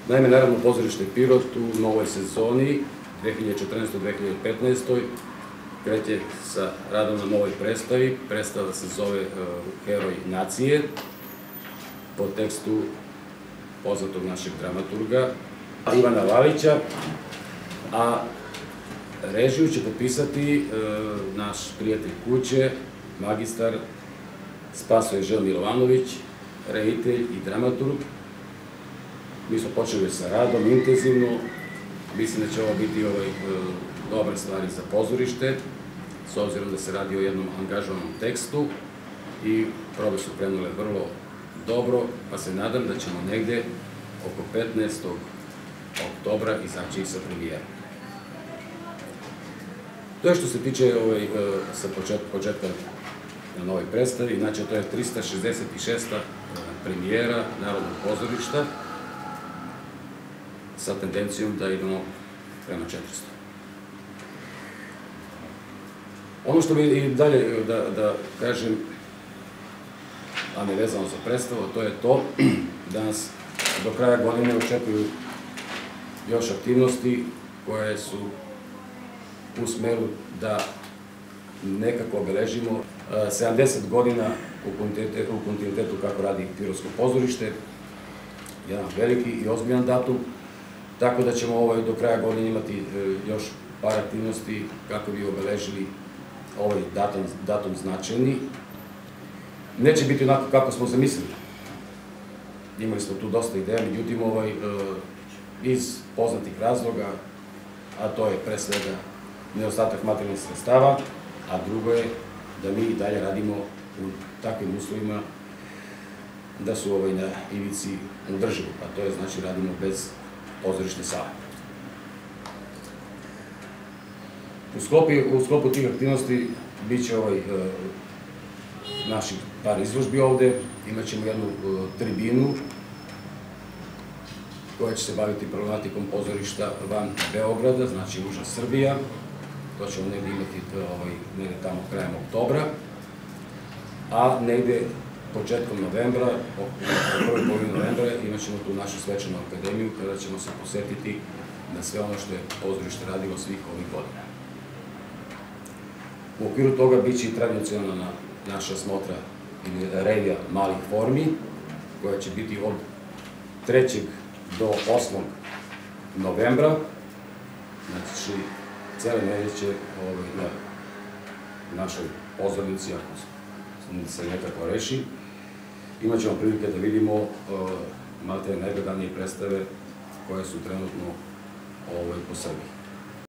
Naime, Narodno pozorište Pirot u novoj sezoni 2014-2015. kreće sa radom na novoj predstavi. Predstava se zove Heroj nacije, po tekstu poznatog našeg dramaturga Ivana Lalića, a režiju će potpisati naš prijatelj kuće, magistar Spasoje Žel Milovanović, reditelj i dramaturg. Mi smo počeli sa radom intenzivno, mislim da će ovo biti dobre stvari za pozorište, s obzirom da se radi o jednom angažovanom tekstu i probe su krenule vrlo dobro, pa se nadam da ćemo negde oko 15. oktobra izaći sa premijerom. To je što se tiče sa početka na novoj predstavi, znači to je 366. premijera Narodnog pozorišta sa tendencijom da idemo prema 400. Ono što bi i dalje da kažem, a ne vezano za predstavu, to je to da nas do kraja godine očekuju još aktivnosti koje su u smeru da nekako obeležimo 70 godina u kontinuitetu kako radi Pirotsko pozorište, jedan veliki i ozbiljan datum, tako da ćemo do kraja godine imati još par aktivnosti kako bi obeležili ovaj datum značajni. Neće biti onako kako smo zamislili. Imali smo tu dosta ideja, međutim iz poznatih razloga, a to je pre svega nedostatak materijalnih sredstava, a drugo je da mi i dalje radimo u takvim uslovima da su na ivici održivo, a to je znači radimo bez pozorišne sale. U sklopu tih aktivnosti bit će naših par izložbi ovde, imat ćemo jednu tribinu koja će se baviti problematikom pozorišta van Beograda, znači uža Srbija. To ćemo negde imati negde tamo krajem oktobra, a negde početkom novembra, prvoj polovini novembra, imat ćemo tu našu svečanu akademiju kada ćemo se posetiti na sve ono što je pozorište radilo svih ovih godina. U okviru toga bit će i tradicionalna naša smotra ili revija malih formi, koja će biti od 3. do 8. novembra. Znači, cele nedelje će na našoj pozornici, ako se nekako reši, imat ćemo prilike da vidimo malte najgledanije predstave koje su trenutno po Srbiji.